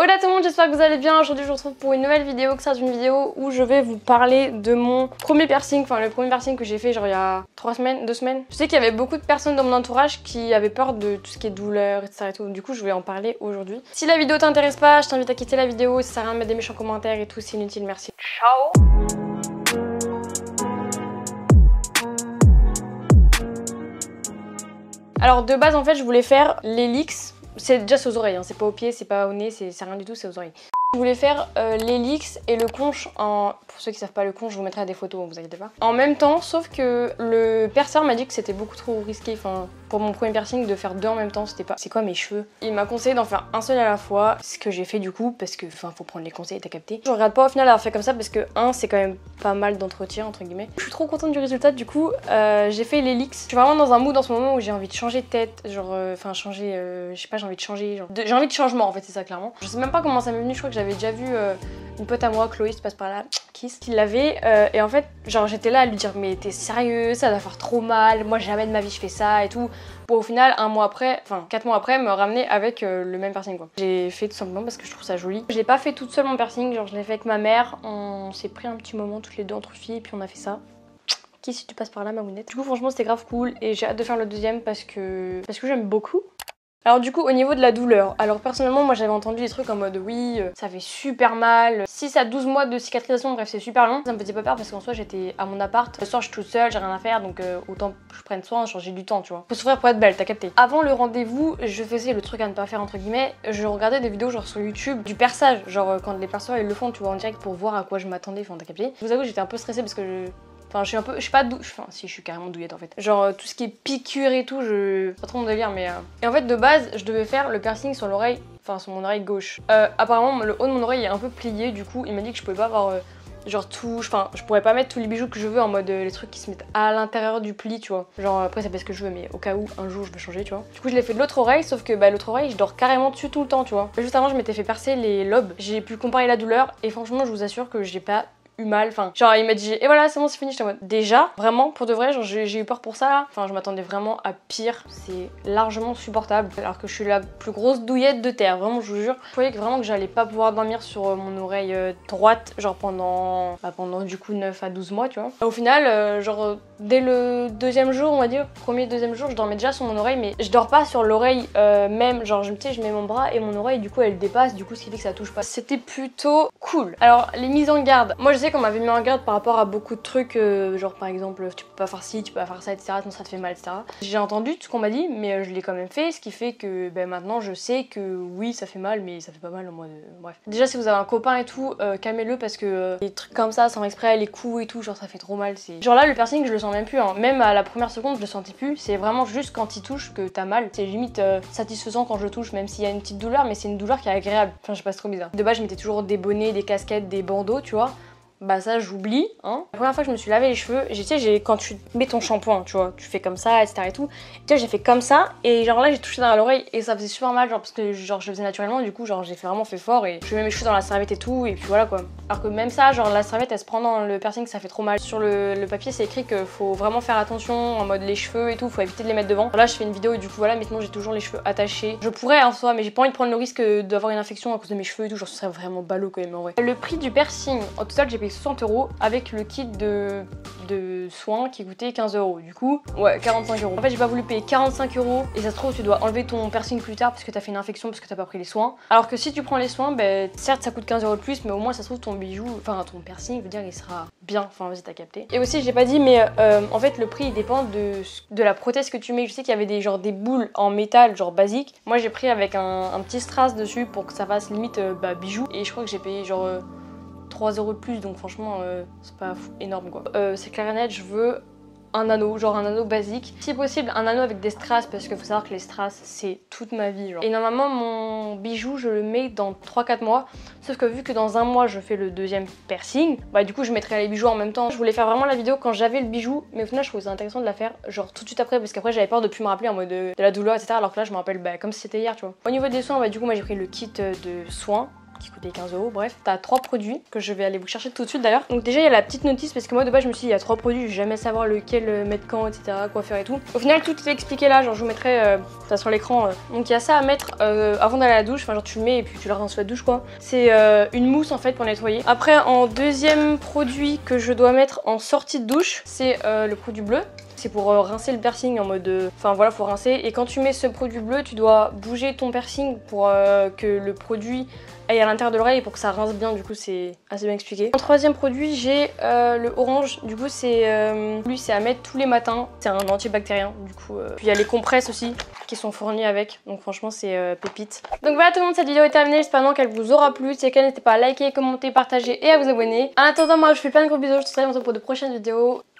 Hola tout le monde, j'espère que vous allez bien. Aujourd'hui je vous retrouve pour une nouvelle vidéo, que c'est une vidéo où je vais vous parler de mon premier piercing, enfin le premier piercing que j'ai fait genre il y a 3 semaines, 2 semaines. Je sais qu'il y avait beaucoup de personnes dans mon entourage qui avaient peur de tout ce qui est douleur, etc. et tout. Du coup je vais en parler aujourd'hui. Si la vidéo t'intéresse pas, je t'invite à quitter la vidéo, ça sert à rien de mettre des méchants commentaires et tout, c'est inutile, merci. Ciao. Alors de base en fait je voulais faire l'hélix. C'est déjà aux oreilles, hein. C'est pas aux pieds, c'est pas au nez, c'est rien du tout, c'est aux oreilles. Je voulais faire l'hélix et le conche en... Pour ceux qui savent pas le conche, je vous mettrai des photos, vous inquiétez pas. En même temps, sauf que le perceur m'a dit que c'était beaucoup trop risqué, enfin, pour mon premier piercing, de faire deux en même temps, c'était pas... C'est quoi mes cheveux? Il m'a conseillé d'en faire un seul à la fois, ce que j'ai fait du coup, parce que, enfin, faut prendre les conseils, t'as capté. Je regrette pas au final d'avoir fait comme ça, parce que, c'est quand même pas mal d'entretien, entre guillemets. Je suis trop contente du résultat, du coup, j'ai fait l'hélix. Je suis vraiment dans un mood en ce moment où j'ai envie de changer de tête, genre, enfin, changer, je sais pas, j'ai envie de changer, genre... J'ai envie de changement, en fait, c'est ça, clairement. Je sais même pas comment ça m'est venu, je crois que j'avais déjà vu une pote à moi, Chloé, se passe par là, Kiss, qui l'avait, et en fait, genre j'étais là à lui dire mais t'es sérieux, ça va faire trop mal, moi jamais de ma vie je fais ça et tout. Pour au final, 1 mois après, enfin 4 mois après, me ramener avec le même piercing quoi. J'ai fait tout simplement parce que je trouve ça joli. Je l'ai pas fait toute seule mon piercing, genre je l'ai fait avec ma mère, on s'est pris un petit moment toutes les deux entre filles et puis on a fait ça. Qui si tu passes par là ma mounette. Du coup franchement c'était grave cool et j'ai hâte de faire le deuxième parce que j'aime beaucoup. Alors du coup au niveau de la douleur, alors personnellement moi j'avais entendu des trucs en mode oui ça fait super mal, 6 à 12 mois de cicatrisation, bref c'est super long. Ça me faisait pas peur parce qu'en soi j'étais à mon appart, le soir je suis toute seule, j'ai rien à faire donc autant que je prenne soin, j'ai du temps tu vois. Faut souffrir pour être belle, t'as capté. Avant le rendez-vous je faisais le truc à ne pas faire entre guillemets, je regardais des vidéos genre sur YouTube du perçage, genre quand les perceurs ils le font tu vois en direct pour voir à quoi je m'attendais, enfin t'as capté. Je vous avoue j'étais un peu stressée parce que Enfin, je suis pas enfin, si, je suis carrément douillette en fait. Genre, tout ce qui est piqûre et tout, pas trop mon délire, mais. Et en fait, de base, je devais faire le piercing sur l'oreille, enfin, sur mon oreille gauche. Apparemment, le haut de mon oreille est un peu plié, du coup, il m'a dit que je pouvais pas avoir. Genre tout, enfin je pourrais pas mettre tous les bijoux que je veux en mode les trucs qui se mettent à l'intérieur du pli tu vois. Genre après ça fait ce que je veux mais au cas où un jour je veux changer tu vois. Du coup je l'ai fait de l'autre oreille sauf que l'autre oreille je dors carrément dessus tout le temps tu vois. Juste avant je m'étais fait percer les lobes, j'ai pu comparer la douleur et franchement je vous assure que j'ai pas mal, enfin genre il m'a dit et voilà c'est bon c'est fini, j'étais en mode déjà vraiment pour de vrai genre j'ai eu peur pour ça là, enfin je m'attendais vraiment à pire, c'est largement supportable alors que je suis la plus grosse douillette de terre, vraiment je vous jure. Je croyais que vraiment que j'allais pas pouvoir dormir sur mon oreille droite genre pendant du coup 9 à 12 mois tu vois. Au final genre dès le deuxième jour on va dire, premier deuxième jour je dormais déjà sur mon oreille mais je dors pas sur l'oreille même, genre je mets mon bras et mon oreille du coup elle dépasse, du coup ce qui fait que ça touche pas. C'était plutôt cool. Alors les mises en garde, moi je sais qu'on m'avait mis en garde par rapport à beaucoup de trucs, genre par exemple tu peux pas faire ci, tu peux pas faire ça, etc. sinon ça te fait mal, etc. J'ai entendu tout ce qu'on m'a dit, mais je l'ai quand même fait, ce qui fait que maintenant je sais que oui ça fait mal, mais ça fait pas mal en mode bref. Déjà si vous avez un copain et tout, calmez-le parce que les trucs comme ça sans exprès, les coups et tout, genre ça fait trop mal. Genre là le piercing je le sens même plus, hein. Même à la première seconde je le sentais plus, c'est vraiment juste quand il touche que t'as mal. C'est limite satisfaisant quand je touche, même s'il y a une petite douleur, mais c'est une douleur qui est agréable. Enfin je sais pas, c'est trop bizarre. De base je mettais toujours des bonnets, des casquettes, des bandeaux, tu vois. Bah ça j'oublie hein. La première fois que je me suis lavé les cheveux, quand tu mets ton shampoing tu vois, tu fais comme ça etc et tout. Tu vois j'ai fait comme ça et genre là j'ai touché dans l'oreille et ça faisait super mal genre parce que genre je le faisais naturellement du coup genre j'ai vraiment fait fort et je mets mes cheveux dans la serviette et tout et puis voilà quoi. Alors que même ça genre la serviette elle se prend dans le piercing, ça fait trop mal. Sur le papier c'est écrit que faut vraiment faire attention en mode les cheveux et tout, faut éviter de les mettre devant. Alors là je fais une vidéo et du coup voilà maintenant j'ai toujours les cheveux attachés. Je pourrais en soi mais j'ai pas envie de prendre le risque d'avoir une infection à cause de mes cheveux et tout, genre ce serait vraiment ballot quand même en vrai. Le prix du piercing, au total j'ai payé 60 € avec le kit de soins qui coûtait 15 €. Du coup, ouais, 45 €. En fait, j'ai pas voulu payer 45 € et ça se trouve, tu dois enlever ton piercing plus tard parce que t'as fait une infection, parce que t'as pas pris les soins. Alors que si tu prends les soins, certes, ça coûte 15 € de plus, mais au moins, ça se trouve, ton bijou, enfin, ton piercing, je veux dire, il sera bien. Enfin, vas-y, t'as capté. Et aussi, j'ai pas dit, mais en fait, le prix, il dépend de la prothèse que tu mets. Je sais qu'il y avait des boules en métal, genre basique. Moi, j'ai pris avec un petit strass dessus pour que ça fasse limite bijou. Et je crois que j'ai payé genre 3 € de plus, donc franchement c'est pas énorme quoi. C'est clair et net, je veux un anneau, genre un anneau basique. Si possible un anneau avec des strass parce qu'il faut savoir que les strass c'est toute ma vie genre. Et normalement mon bijou je le mets dans 3-4 mois. Sauf que vu que dans 1 mois je fais le deuxième piercing, du coup je mettrai les bijoux en même temps. Je voulais faire vraiment la vidéo quand j'avais le bijou, mais au final je trouvais ça intéressant de la faire genre tout de suite après parce qu'après j'avais peur de plus me rappeler en mode de la douleur etc. Alors que là je me rappelle comme si c'était hier tu vois. Au niveau des soins du coup moi j'ai pris le kit de soins qui coûtait 15 €. Bref, t'as 3 produits que je vais aller vous chercher tout de suite d'ailleurs. Donc déjà il y a la petite notice parce que moi de base je me suis dit il y a 3 produits, je vais jamais savoir lequel mettre quand, etc. quoi faire et tout. Au final tout est expliqué là, genre je vous mettrai ça sur l'écran. Donc il y a ça à mettre avant d'aller à la douche, enfin genre tu le mets et puis tu le rinces sous la douche quoi. C'est une mousse en fait pour nettoyer. Après en deuxième produit que je dois mettre en sortie de douche, c'est le produit bleu. C'est pour rincer le piercing en mode... Enfin voilà, faut rincer. Et quand tu mets ce produit bleu, tu dois bouger ton piercing pour que le produit aille à l'intérieur de l'oreille pour que ça rince bien. Du coup, c'est assez bien expliqué. En troisième produit, j'ai le orange. Du coup, lui, c'est à mettre tous les matins. C'est un antibactérien. Du coup, puis il y a les compresses aussi qui sont fournies avec. Donc franchement, c'est pépite. Donc voilà tout le monde, cette vidéo est terminée. J'espère qu'elle vous aura plu. Si c'est le cas, n'hésitez pas à liker, commenter, partager et à vous abonner. En attendant, moi, je vous fais plein de gros bisous. Je te retrouve pour de prochaines vidéos.